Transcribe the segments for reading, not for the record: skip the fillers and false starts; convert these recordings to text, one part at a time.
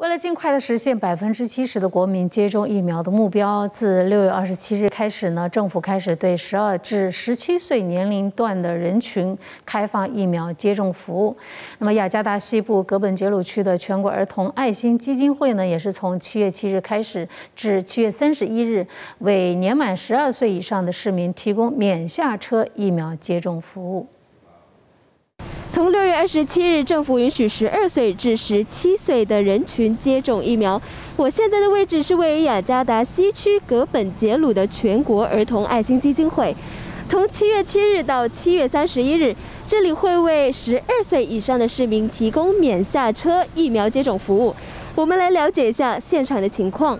为了尽快的实现70%的国民接种疫苗的目标，自6月27日开始呢，政府开始对12至17岁年龄段的人群开放疫苗接种服务。那么，雅加达西部葛本杰鲁区的全国儿童爱心基金会呢，也是从7月7日开始至7月31日，为年满12岁以上的市民提供免下车疫苗接种服务。 从6月27日，政府允许12岁至17岁的人群接种疫苗。我现在的位置是位于雅加达西区葛本杰鲁的全国儿童爱心基金会。从7月7日到7月31日，这里会为12岁以上的市民提供免下车疫苗接种服务。我们来了解一下现场的情况。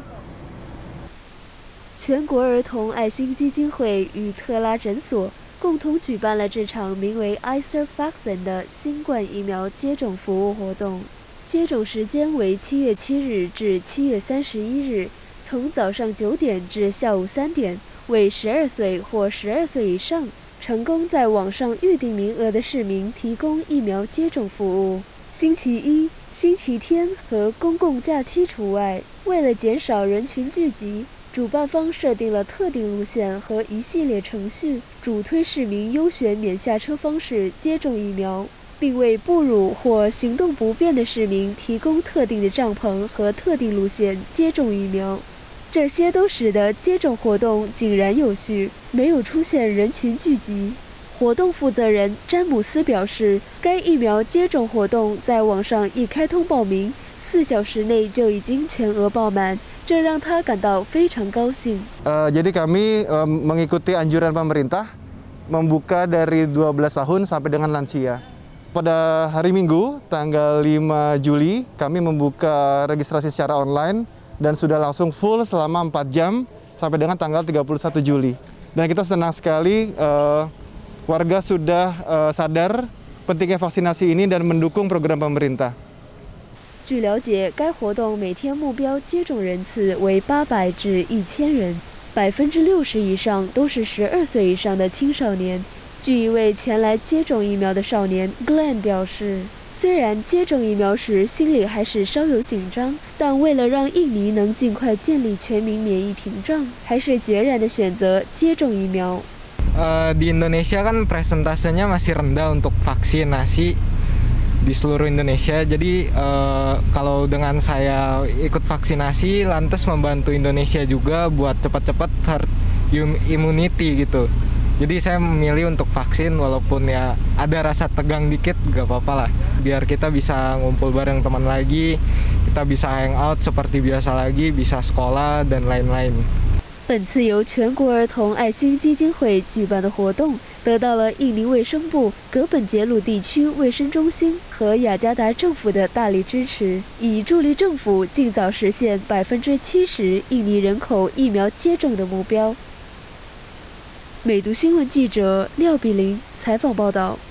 全国儿童爱心基金会与特拉诊所 共同举办了这场名为 iServe Vaccine 的新冠疫苗接种服务活动。接种时间为7月7日至7月31日，从早上9点至下午3点，为12岁或12岁以上成功在网上预订名额的市民提供疫苗接种服务。星期一、星期天和公共假期除外。为了减少人群聚集， 主办方设定了特定路线和一系列程序，主推市民优选免下车方式接种疫苗，并为哺乳或行动不便的市民提供特定的帐篷和特定路线接种疫苗。这些都使得接种活动井然有序，没有出现人群聚集。活动负责人詹姆斯表示，该疫苗接种活动在网上一开通报名，4小时内就已经全额爆满。 这让他感到非常高兴。 Jadi kami mengikuti anjuran pemerintah membuka dari 12 tahun sampai dengan lansia. Pada hari Minggu, tanggal 5 Juli, kami membuka registrasi secara online dan sudah langsung full selama 4 jam sampai dengan tanggal 31 Juli. Dan kita senang sekali warga sudah sadar pentingnya vaksinasi ini dan mendukung program pemerintah. 据了解，该活动每天目标接种人次为800至1000人，60%以上都是12岁以上的青少年。据一位前来接种疫苗的少年 Glenn 表示，虽然接种疫苗时心里还是稍有紧张，但为了让印尼能尽快建立全民免疫屏障，还是决然地选择接种疫苗。 Di Indonesia kan presentasenya masih rendah untuk vaksinasi di seluruh Indonesia. Jadi kalau dengan saya ikut vaksinasi, lantas membantu Indonesia juga buat cepat-cepat herd immunity gitu. Jadi saya memilih untuk vaksin walaupun ya ada rasa tegang dikit, gak apa-apa lah. Biar kita bisa ngumpul bareng teman lagi, kita bisa hang out seperti biasa lagi, bisa sekolah dan lain-lain. 本次由全国儿童爱心基金会举办的活动，得到了印尼卫生部、葛本杰鲁地区卫生中心和雅加达政府的大力支持，以助力政府尽早实现70%印尼人口疫苗接种的目标。美读新闻记者廖碧玲采访报道。